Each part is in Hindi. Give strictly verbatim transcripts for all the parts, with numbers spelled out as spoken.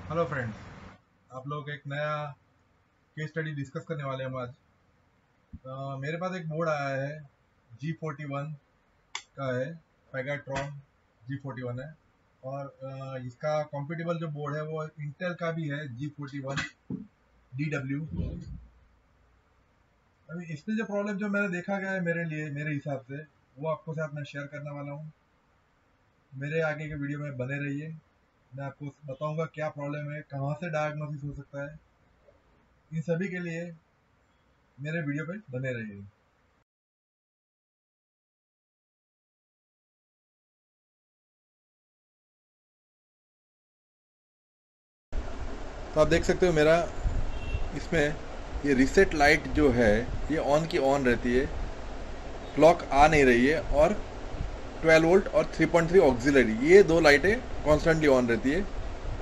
हेलो फ्रेंड्स, आप लोग एक नया केस स्टडी डिस्कस करने वाले हैं हम आज। अ, मेरे पास एक बोर्ड आया है, जी फोर्टी वन का है, पेगाट्रॉन जी फोर्टी वन है। और अ, इसका कॉम्पिटेबल जो बोर्ड है वो इंटेल का भी है, G forty one D W. अभी इसमें जो प्रॉब्लम जो मैंने देखा गया है मेरे लिए मेरे हिसाब से, वो आपको साथ मैं शेयर करने वाला हूँ। मेरे आगे के वीडियो में बने रहिए। मैं आपको बताऊंगा क्या प्रॉब्लम है, कहाँ से डायग्नोसिस हो सकता है। इन सभी के लिए मेरे वीडियो पे बने रहिए। तो आप देख सकते हो मेरा इसमें ये रीसेट लाइट जो है ये ऑन की ऑन रहती है, क्लॉक आ नहीं रही है, और ट्वेल्व वोल्ट और थ्री पॉइंट थ्री ऑक्सिलरी ये दो लाइटें कॉन्स्टेंटली ऑन रहती है।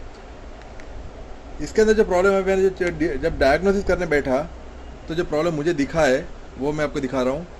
इसके अंदर जो प्रॉब्लम है, मैंने जो जब डायग्नोसिस करने बैठा तो जो प्रॉब्लम मुझे दिखा है वो मैं आपको दिखा रहा हूँ।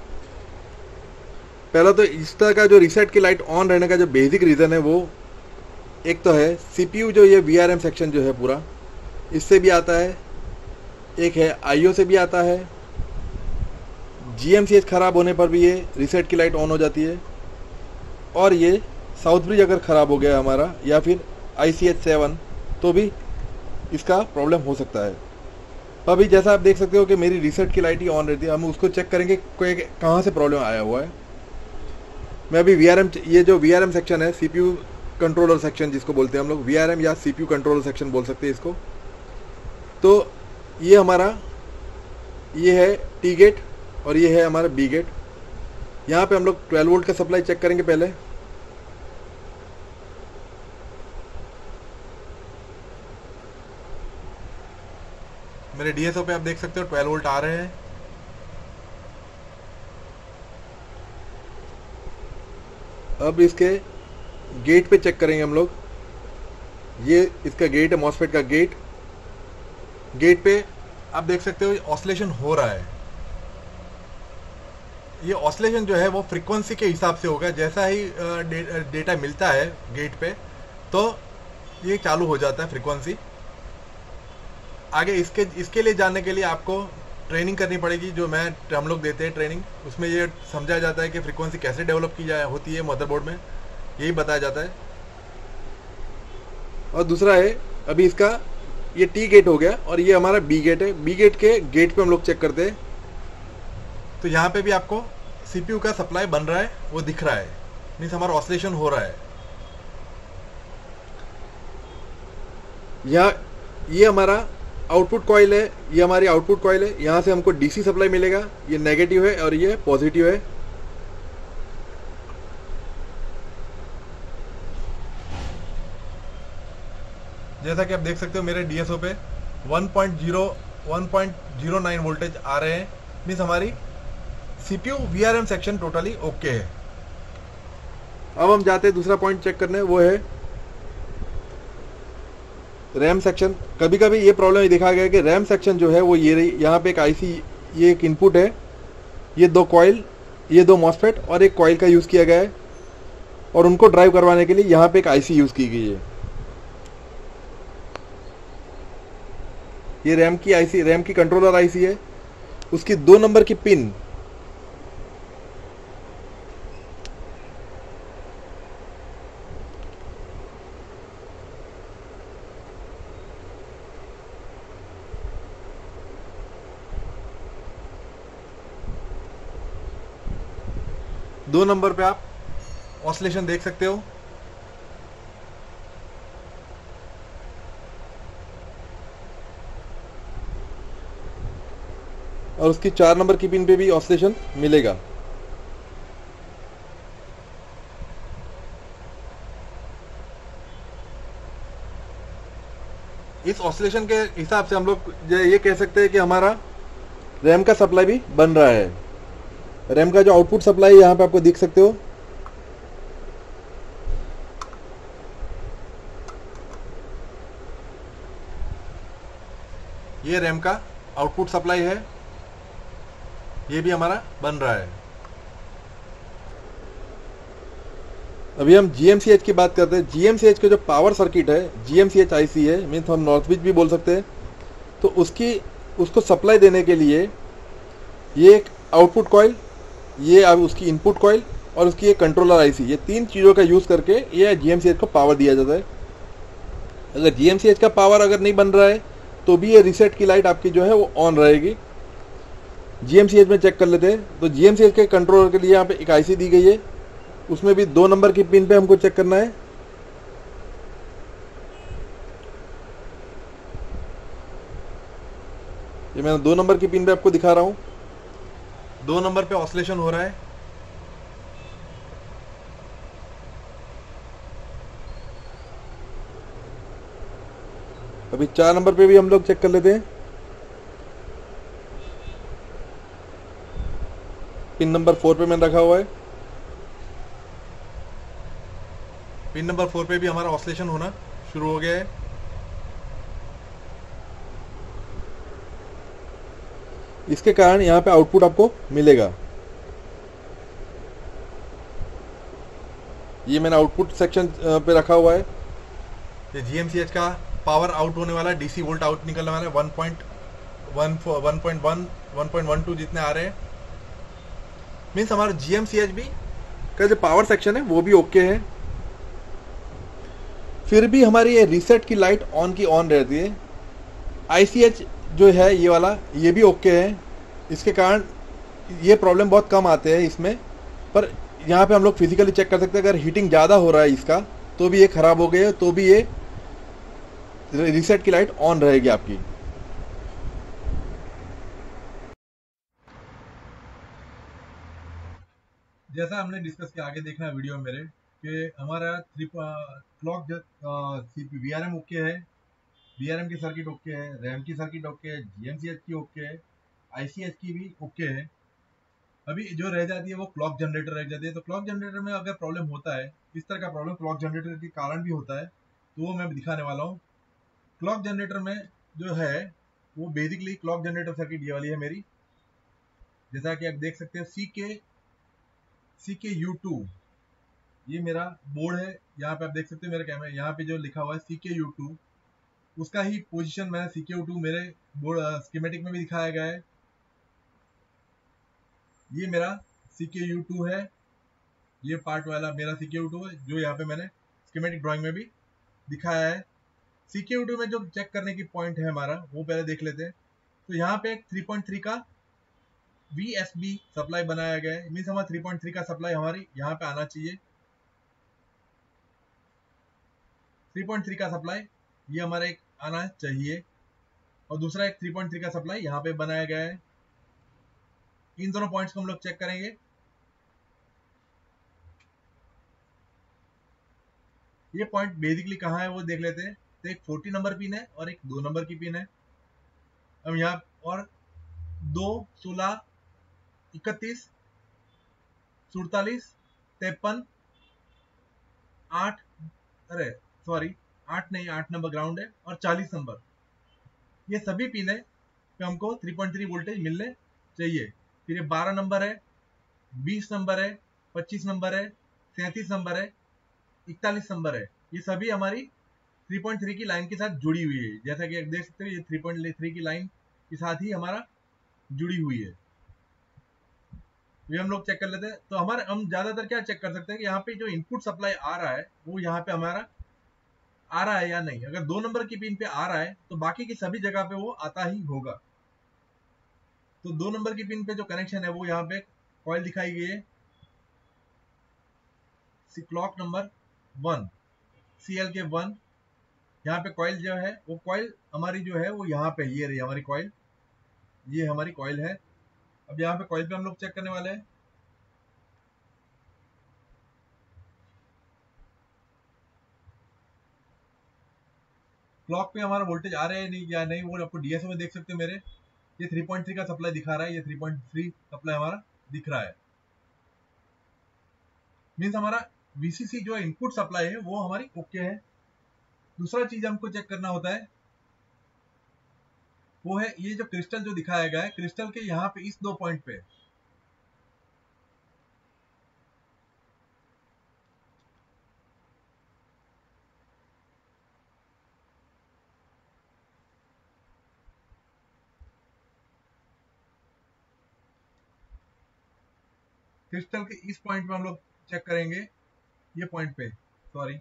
पहला तो इस तरह का जो रीसेट की लाइट ऑन रहने का जो बेसिक रीज़न है वो एक तो है सीपीयू जो ये वीआरएम सेक्शन जो है पूरा इससे भी आता है, एक है आईओ से भी आता है। जीएमसीएच ख़राब होने पर भी ये रीसेट की लाइट ऑन हो जाती है। और ये साउथ ब्रिज अगर ख़राब हो गया हमारा, या फिर आई सी एच सेवन, तो भी इसका प्रॉब्लम हो सकता है। तो अभी जैसा आप देख सकते हो कि मेरी रीसेट की लाइट ही ऑन रहती है। हम उसको चेक करेंगे कोई कहाँ से प्रॉब्लम आया हुआ है। मैं अभी वीआरएम, ये जो वीआरएम सेक्शन है, सीपीयू कंट्रोलर सेक्शन जिसको बोलते हैं हम लोग, वीआरएम या सीपीयू कंट्रोलर सेक्शन बोल सकते हैं इसको। तो ये हमारा ये है टी गेट और ये है हमारा बी गेट। यहाँ पे हम लोग ट्वेल्व वोल्ट का सप्लाई चेक करेंगे पहले। मेरे डीएसओ पे आप देख सकते हो ट्वेल्व वोल्ट आ रहे हैं। अब इसके गेट पे चेक करेंगे हम लोग। ये इसका गेट है, मॉसफेट का गेट। गेट पे आप देख सकते हो ऑसिलेशन हो रहा है। ये ऑसिलेशन जो है वो फ्रीक्वेंसी के हिसाब से होगा। जैसा ही डे, डेटा मिलता है गेट पे तो ये चालू हो जाता है फ्रीक्वेंसी। आगे इसके इसके लिए जानने के लिए आपको ट्रेनिंग करनी पड़ेगी, जो मैं हम लोग देते हैं ट्रेनिंग। उसमें ये समझाया जाता है कि फ्रीक्वेंसी कैसे डेवलप की जाए होती है मदरबोर्ड में, यही बताया जाता है। और दूसरा है अभी इसका ये टी गेट हो गया और ये हमारा बी गेट है। बी गेट के गेट पे हम लोग चेक करते हैं तो यहाँ पे भी आपको सीपीयू का सप्लाई बन रहा है, वो दिख रहा है, मीन्स हमारा ऑसिलेशन हो रहा है। यहाँ ये हमारा आउटपुट कॉइल है, ये हमारी आउटपुट कॉइल है। यहाँ से हमको डीसी सप्लाई मिलेगा, ये नेगेटिव है और ये पॉजिटिव है। जैसा कि आप देख सकते हो मेरे डीएसओ पे one point zero one point zero nine voltage आ रहे हैं, मीन्स हमारी CPU VRM section totally okay है। अब हम जाते हैं दूसरा पॉइंट चेक करने, वो है रैम सेक्शन। कभी कभी ये प्रॉब्लम देखा गया है कि रैम सेक्शन जो है वो ये रही, यहाँ पे एक आईसी, ये एक इनपुट है, ये दो कॉइल, ये दो मॉसफेट और एक कॉइल का यूज़ किया गया है, और उनको ड्राइव करवाने के लिए यहाँ पे एक आईसी यूज़ की गई है। ये रैम की आईसी, रैम की कंट्रोलर आईसी है। उसकी दो नंबर की पिन दो नंबर पे आप ऑसिलेशन देख सकते हो। और उसकी चार नंबर की पिन पे भी ऑसिलेशन मिलेगा। इस ऑसिलेशन के हिसाब से हम लोग ये कह सकते हैं कि हमारा रैम का सप्लाई भी बन रहा है। रैम का जो आउटपुट सप्लाई यहाँ पे आपको दिख सकते हो, ये रैम का आउटपुट सप्लाई है, ये भी हमारा बन रहा है। अभी हम जी एम सी एच की बात करते हैं। जी एम सी एच का जो पावर सर्किट है, G M C H I सी है, मीन्स हम नॉर्थ ब्रिज भी बोल सकते हैं। तो उसकी उसको सप्लाई देने के लिए ये एक आउटपुट कॉइल, ये अब उसकी इनपुट कॉइल और उसकी एक कंट्रोलर आईसी, ये तीन चीज़ों का यूज़ करके ये जी एम सी एच को पावर दिया जाता है। अगर जी एम सी एच का पावर अगर नहीं बन रहा है तो भी ये रीसेट की लाइट आपकी जो है वो ऑन रहेगी। जी एम सी एच में चेक कर लेते हैं। तो जी एम सी एच के कंट्रोलर के लिए यहाँ पे एक आईसी दी गई है, उसमें भी दो नंबर की पिन पे हमको चेक करना है। ये मैं दो नंबर की पिन पे आपको दिखा रहा हूँ। दो नंबर पे ऑसिलेशन हो रहा है। अभी चार नंबर पे भी हम लोग चेक कर लेते हैं। पिन नंबर फोर पे मैंने रखा हुआ है। पिन नंबर फोर पे भी हमारा ऑसिलेशन होना शुरू हो गया है। इसके कारण यहाँ पे आउटपुट आपको मिलेगा। ये मैंने आउटपुट सेक्शन पे रखा हुआ है। ये जी एम सी एच का पावर आउट होने वाला है, डीसी वोल्ट आउट निकलने वाला है। One point one one point one one point one two जितने आ रहे हैं, मीन्स हमारा जी एम सी एच भी का जो पावर सेक्शन है वो भी ओके है। फिर भी हमारी ये रीसेट की लाइट ऑन की ऑन रहती है। आई सी एच जो है ये वाला, ये भी ओके है। इसके कारण ये प्रॉब्लम बहुत कम आते हैं इसमें। पर यहाँ पे हम लोग फिजिकली चेक कर सकते हैं, अगर हीटिंग ज़्यादा हो रहा है इसका तो भी ये ख़राब हो गई है, तो भी ये रीसेट की लाइट ऑन रहेगी आपकी। जैसा हमने डिस्कस किया, आगे देखना वीडियो में मेरे, कि हमारा three clock V R M okay है, वी आर एम की सर्किट ओके है, रैम की सर्किट ओके है, जी एम सी एच की ओके है, आई सी एच की भी ओके है। अभी जो रह जाती है वो क्लॉक जनरेटर रह जाती है। तो क्लॉक जनरेटर में अगर प्रॉब्लम होता है, इस तरह का प्रॉब्लम क्लॉक जनरेटर के कारण भी होता है, तो वो मैं दिखाने वाला हूँ। क्लॉक जनरेटर में जो है वो बेसिकली क्लॉक जनरेटर सर्किट ये वाली है मेरी। जैसा कि आप देख सकते हो, सी के सी के यू टू ये मेरा बोर्ड है। यहाँ पे आप देख सकते हो मेरा कैमरा, यहाँ पे जो लिखा हुआ है सी के यू टू, उसका ही पोजीशन मैंने सी के यू टू मेरे बोर्ड स्कीमेटिक में भी दिखाया गया है। ये मेरा सी के यू टू है, ये पार्ट वाला मेरा सी के यू टू है, जो यहाँ पे मैंने स्कीमेटिक ड्राइंग में भी दिखाया है। सी के यू टू में जो चेक करने की पॉइंट है हमारा, वो पहले देख लेते हैं। तो यहाँ पे एक थ्री पॉइंट थ्री का वी एस बी सप्लाई बनाया गया है, मीन्स हमारा थ्री पॉइंट थ्री का सप्लाई हमारी यहाँ पे आना चाहिए। थ्री पॉइंट थ्री का सप्लाई ये हमारा एक आना चाहिए, और दूसरा एक थ्री पॉइंट थ्री का सप्लाई यहाँ पे बनाया गया है। इन दोनों पॉइंट्स को हम लोग चेक करेंगे। ये पॉइंट बेसिकली कहाँ है वो देख लेते हैं। तो एक फोर्टी नंबर पिन है और एक दो नंबर की पिन है। अब यहाँ और दो, सोलह, इकतीस, सुड़तालीस, तिरपन, आठ, अरे सॉरी आठ नहीं, आठ नंबर ग्राउंड है, और चालीस नंबर, ये सभी पिन है पे हमको थ्री पॉइंट थ्री वोल्टेज मिलने चाहिए। फिर ये बारह नंबर है, बीस नंबर है, पच्चीस नंबर है, सैंतीस नंबर है, इकतालीस नंबर है। ये सभी हमारी थ्री पॉइंट थ्री की लाइन के साथ जुड़ी हुई है। जैसा कि आप देख सकते हो, ये थ्री पॉइंट थ्री की लाइन के साथ ही हमारा जुड़ी हुई है। ये हम लोग चेक कर लेते हैं। तो हमारे हम ज्यादातर क्या चेक कर सकते हैं कि यहाँ पे जो इनपुट सप्लाई आ रहा है वो यहाँ पे हमारा आ रहा है या नहीं। अगर दो नंबर की पिन पे आ रहा है तो बाकी की सभी जगह पे वो आता ही होगा। तो दो नंबर की पिन पे जो कनेक्शन है वो यहाँ पे कॉइल दिखाई गई है, clock number one, C L K one. यहाँ पे कॉइल जो है वो कॉइल हमारी जो है वो यहाँ पे, ये रही हमारी कॉइल, ये हमारी कॉइल है। अब यहाँ पे कॉइल पे हम लोग चेक करने वाले हैं। क्लॉक पे हमारा वोल्टेज आ रहा है नहीं या नहीं, वो आपको डी एस ओ में देख सकते हो मेरे। ये थ्री पॉइंट थ्री का सप्लाई दिखा रहा है, ये थ्री पॉइंट थ्री सप्लाई हमारा दिख रहा है। मीन्स हमारा वी सी सी जो इनपुट सप्लाई है वो हमारी ओके है। दूसरा चीज हमको चेक करना होता है वो है ये जो क्रिस्टल जो दिखाया गया है, क्रिस्टल के यहाँ पे इस दो पॉइंट पे क्रिस्टल के इस पॉइंट पे हम लोग चेक करेंगे, ये पॉइंट पे, सॉरी,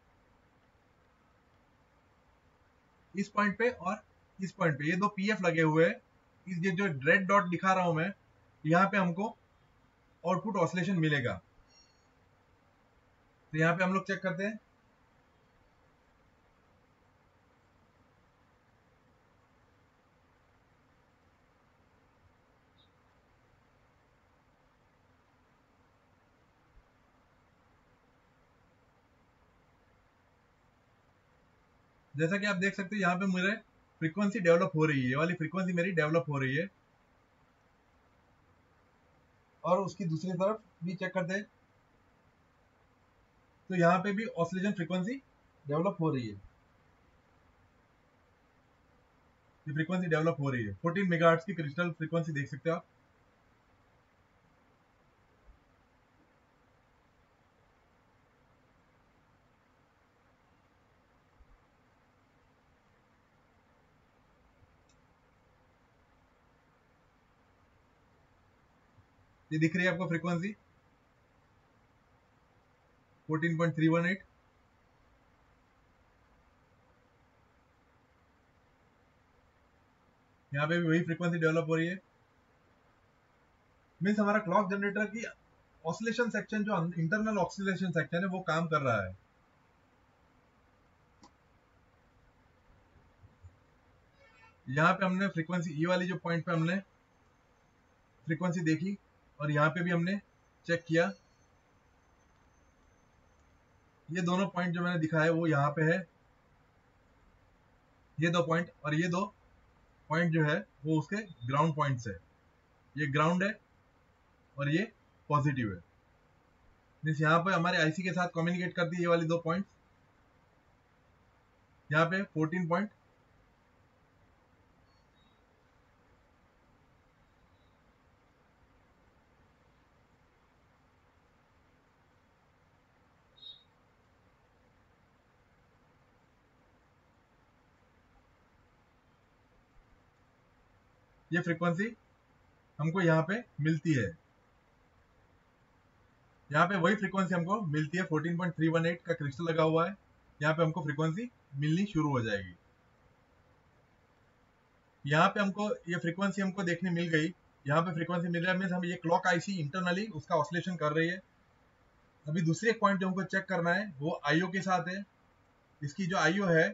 इस पॉइंट पे और इस पॉइंट पे, ये दो पीएफ लगे हुए हैं। इस ये जो रेड डॉट दिखा रहा हूं मैं, यहाँ पे हमको आउटपुट ऑसिलेशन मिलेगा। तो यहाँ पे हम लोग चेक करते हैं। जैसा कि आप देख सकते हो यहाँ पे मेरे फ्रीक्वेंसी डेवलप हो रही है, ये वाली फ्रीक्वेंसी मेरी डेवलप हो रही है। और उसकी दूसरी तरफ भी चेक करते हैं, तो यहाँ पे भी ऑसिलेशन फ्रीक्वेंसी डेवलप हो रही है। ये फ्रीक्वेंसी डेवलप हो रही है, फोर्टीन मेगाहर्ट्ज की क्रिस्टल फ्रीक्वेंसी देख सकते हो आप। ये दिख रही है आपको frequency fourteen point three one eight. यहाँ पे भी वही फ्रीक्वेंसी डेवलप हो रही है। मीन्स हमारा क्लॉक जनरेटर की ऑसिलेशन सेक्शन, जो इंटरनल ऑसिलेशन सेक्शन है, वो काम कर रहा है। यहाँ पे हमने फ्रीक्वेंसी, ये वाली जो पॉइंट पे हमने फ्रीक्वेंसी देखी, और यहाँ पे भी हमने चेक किया। ये दोनों पॉइंट जो मैंने दिखाया वो यहाँ पे है, ये दो पॉइंट, और ये दो पॉइंट जो है वो उसके ग्राउंड पॉइंट्स है। ये ग्राउंड है और ये पॉजिटिव है। मीन्स यहाँ पे हमारे आईसी के साथ कम्युनिकेट करती है ये वाली दो पॉइंट्स। यहाँ पे फोर्टीन पॉइंट, ये फ्रीक्वेंसी हमको यहाँ पे मिलती है। यहाँ पे वही फ्रीक्वेंसी हमको मिलती है, fourteen point three one eight का क्रिस्टल लगा हुआ है। यहाँ पे हमको फ्रीक्वेंसी मिलनी शुरू हो जाएगी। यहाँ पे हमको ये फ्रीक्वेंसी हमको देखने मिल गई। यहाँ पे फ्रीक्वेंसी मिल रहा है, मीन्स हम ये क्लॉक आईसी इंटरनली उसका ऑसिलेशन कर रही है। अभी दूसरी एक पॉइंट जो हमको चेक करना है वो आईओ के साथ है। इसकी जो आईओ है,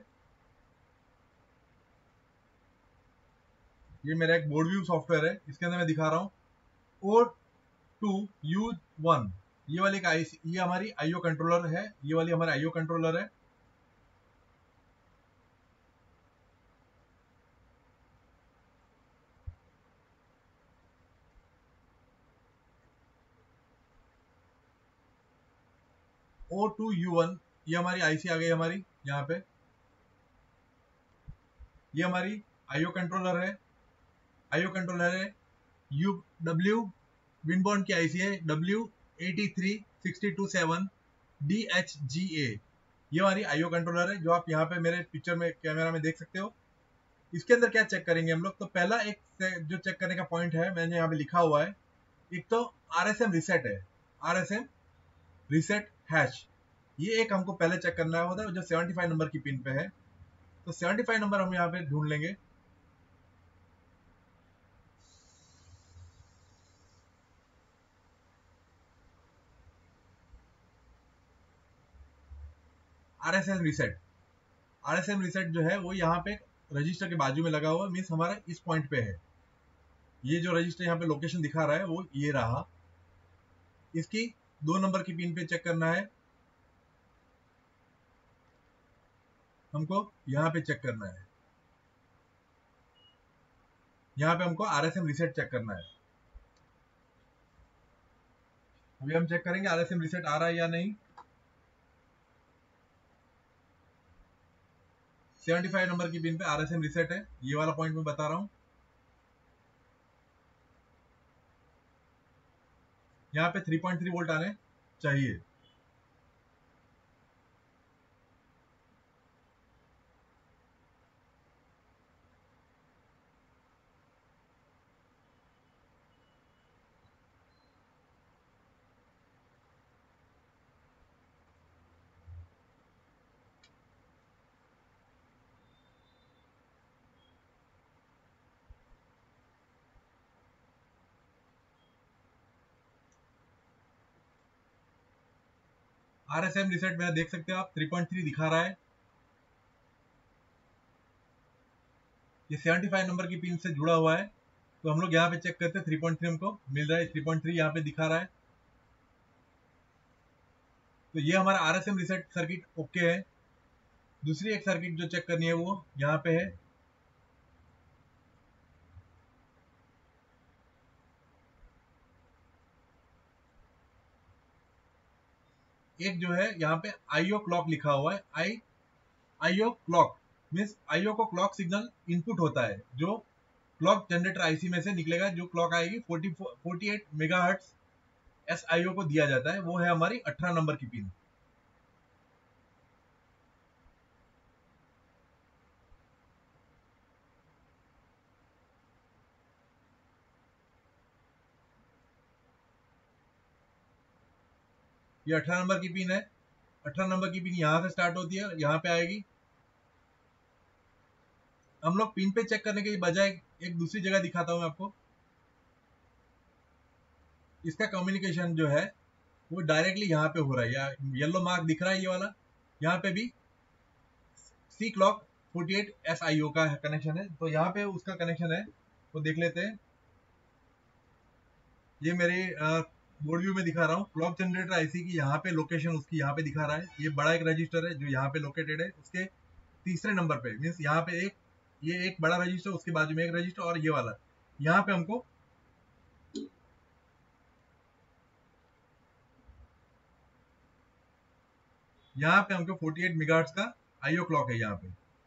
ये मेरा एक बोर्ड व्यू सॉफ्टवेयर है, इसके अंदर मैं दिखा रहा हूँ ओ टू यू वन। ये वाली का आईसी, ये हमारी आईओ कंट्रोलर है, ये वाली हमारी आईओ कंट्रोलर है। ओ टू यू वन, ये हमारी आईसी आ गई हमारी यहाँ पे। ये हमारी आईओ कंट्रोलर है, आईओ कंट्रोलर है यू डब्ल्यू विनबॉर्न की आईसी है W eighty three sixty two seven D H G A. ये हमारी आईओ कंट्रोलर है, जो आप यहाँ पे मेरे पिक्चर में कैमरा में देख सकते हो। इसके अंदर क्या चेक करेंगे हम लोग, तो पहला एक जो चेक करने का पॉइंट है, मैंने यहाँ पे लिखा हुआ है, एक तो आर एस एम रिसेट है, R S M reset hash. ये एक हमको पहले चेक करना होता है, जो सेवेंटी फाइव नंबर की पिन पे है। तो सेवेंटी फाइव नंबर हम यहाँ पे ढूंढ लेंगे। R S M reset, R S M reset जो है वो यहाँ पे रजिस्टर के बाजू में लगा हुआ है, मीन्स हमारा इस पॉइंट पे है। ये जो रजिस्टर यहाँ पे लोकेशन दिखा रहा है वो ये रहा। इसकी दो नंबर की पिन पे चेक करना है हमको, यहाँ पे चेक करना है, यहाँ पे हमको R S M reset check करना है। अभी हम चेक करेंगे आर एस एम रिसेट आ रहा है या नहीं। सेवेंटी फाइव नंबर की पिन पे आर एस एम रिसेट है, ये वाला पॉइंट मैं बता रहा हूँ। यहाँ पे थ्री पॉइंट थ्री वोल्ट आने चाहिए। आरएसएम रिसेट मेरा देख सकते हो आप थ्री पॉइंट थ्री दिखा रहा है। ये सेवेंटी फाइव नंबर की पिन से जुड़ा हुआ है, तो हम लोग यहाँ पे चेक करते हैं थ्री पॉइंट थ्री हमको मिल रहा है, थ्री पॉइंट थ्री यहाँ पे दिखा रहा है। तो ये हमारा आरएसएम रिसेट सर्किट ओके है। दूसरी एक सर्किट जो चेक करनी है वो यहाँ पे है। एक जो है यहाँ पे आईओ क्लॉक लिखा हुआ है। I IO clock means IO को क्लॉक सिग्नल इनपुट होता है, जो क्लॉक जनरेटर आईसी में से निकलेगा, जो क्लॉक आएगी forty forty eight megahertz SIO को दिया जाता है, वो है हमारी अठारह नंबर की पिन। ये अठारह नंबर की पिन है। अठारह नंबर की पिन यहां से स्टार्ट होती है, यहाँ पे आएगी। हम लोग पिन पे चेक करने के बजाय एक दूसरी जगह दिखाता हूं मैं आपको। इसका कम्युनिकेशन जो है वो डायरेक्टली यहाँ पे हो रहा है, या येलो मार्क दिख रहा है ये वाला, यहाँ पे भी C clock forty eight S I O का कनेक्शन है, तो यहाँ पे उसका कनेक्शन है, वो देख लेते हैं। ये मेरे बोर्ड व्यू में दिखा रहा हूँ। क्लॉक जनरेटर आईसी की यहाँ पे लोकेशन उसकी यहाँ पे दिखा रहा है। ये बड़ा एक रजिस्टर है जो यहाँ पे लोकेटेड है, उसके तीसरे नंबर पे, मीन्स यहाँ पे एक ये एक बड़ा रजिस्टर, उसके बाजू में एक रजिस्टर, और ये वाला यहाँ पे हमको यहाँ पे हमको फोर्टी एट मेगाहर्ट्ज का आईओ क्लॉक है यहाँ पे।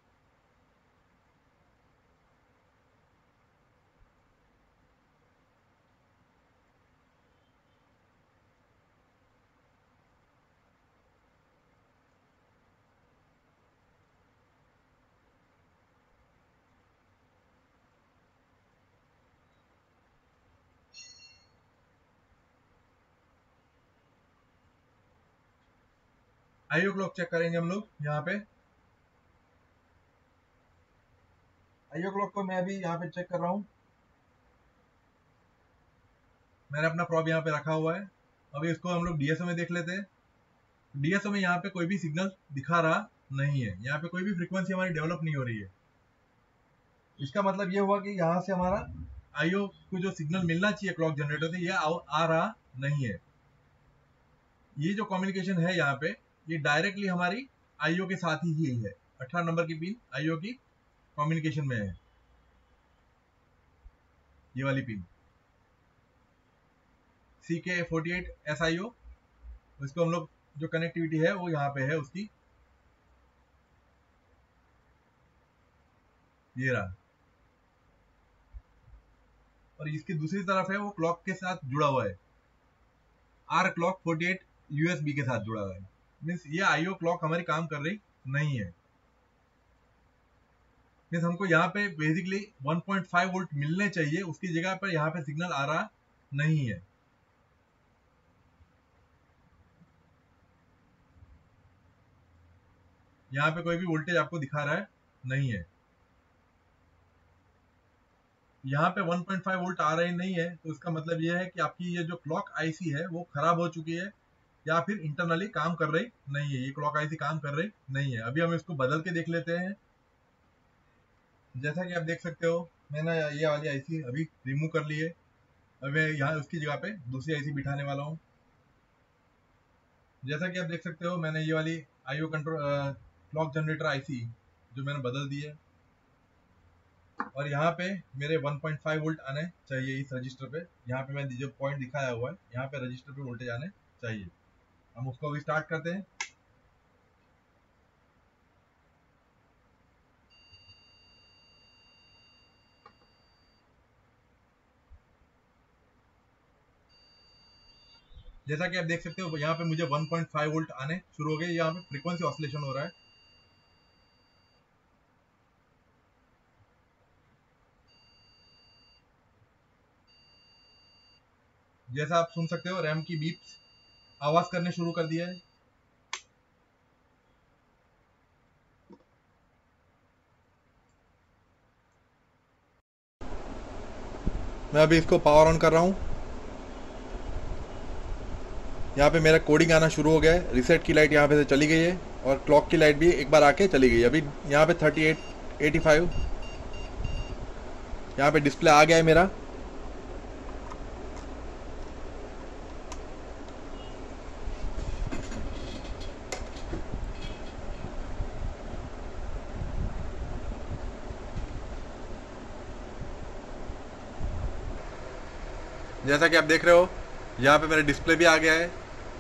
आईओ क्लॉक चेक करेंगे हम लोग यहाँ पे। आईओ क्लॉक को मैं अभी यहाँ पे चेक कर रहा हूँ। मैंने अपना प्रॉब यहाँ पे रखा हुआ है। अभी इसको हम लोग डीएसओ में देख लेते हैं। डीएसओ में यहाँ पे कोई भी सिग्नल दिखा रहा नहीं है, यहाँ पे कोई भी फ्रीक्वेंसी हमारी डेवलप नहीं हो रही है। इसका मतलब ये हुआ कि यहाँ से हमारा आईओ को जो सिग्नल मिलना चाहिए क्लॉक जनरेटर से, ये आ, आ रहा नहीं है। ये जो कम्युनिकेशन है यहाँ पे, ये डायरेक्टली हमारी आईओ के साथ ही ही है। अठारह नंबर की पिन आईओ की कम्युनिकेशन में है, ये वाली pin C K forty eight S I O. इसको हम लोग जो कनेक्टिविटी है वो यहाँ पे है उसकी, ये रहा। और इसकी दूसरी तरफ है वो क्लॉक के साथ जुड़ा हुआ है, R clock forty eight USB के साथ जुड़ा हुआ है। मीन्स ये आईओ क्लॉक हमारी काम कर रही नहीं है। मीन्स हमको यहाँ पे basically one point five volt मिलने चाहिए, उसकी जगह पर यहाँ पे सिग्नल आ रहा नहीं है। यहाँ पे कोई भी वोल्टेज आपको दिखा रहा है नहीं है। यहाँ पे वन पॉइंट फाइव वोल्ट आ रहे नहीं है, तो इसका मतलब ये है कि आपकी ये जो क्लॉक आईसी है वो खराब हो चुकी है, या फिर इंटरनली काम कर रही नहीं है। ये क्लॉक आईसी काम कर रही नहीं है। अभी हम इसको बदल के देख लेते हैं। जैसा कि आप देख सकते हो, मैंने ये वाली आईसी अभी रिमूव कर ली है। अब मैं यहाँ उसकी जगह पे दूसरी आईसी बिठाने वाला हूँ। जैसा कि आप देख सकते हो, मैंने ये वाली IO control clock generator IC जो मैंने बदल दी है, और यहाँ पे मेरे वन पॉइंट फाइव वोल्ट आने चाहिए इस रजिस्टर पे। यहाँ पे मैं जो पॉइंट दिखाया हुआ है, यहाँ पे रजिस्टर पे वोल्टेज आने चाहिए। हम उसको अभी स्टार्ट करते हैं। जैसा कि आप देख सकते हो, यहाँ पे मुझे वन पॉइंट फाइव वोल्ट आने शुरू हो गए। यहाँ पे फ्रीक्वेंसी ऑसिलेशन हो रहा है। जैसा आप सुन सकते हो, रैम की बीप्स आवाज करने शुरू कर दिया है। मैं अभी इसको पावर ऑन कर रहा हूँ। यहाँ पे मेरा कोडिंग आना शुरू हो गया है। रीसेट की लाइट यहाँ पे से चली गई है और क्लॉक की लाइट भी एक बार आके चली गई है। अभी यहाँ पे थर्टी एट एटी फाइव यहाँ पे डिस्प्ले आ गया है मेरा। जैसा कि आप देख रहे हो यहाँ पे मेरा डिस्प्ले भी आ गया है।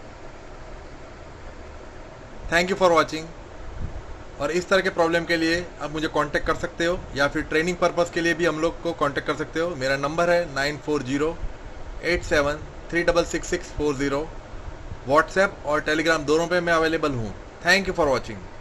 Thank you for watching. और इस तरह के प्रॉब्लम के लिए आप मुझे कांटेक्ट कर सकते हो या फिर ट्रेनिंग पर्पस के लिए भी हम लोग को कांटेक्ट कर सकते हो। मेरा नंबर है nine four zero eight seven three double six six four zero. WhatsApp और टेलीग्राम दोनों पे मैं अवेलेबल हूँ। Thank you for watching.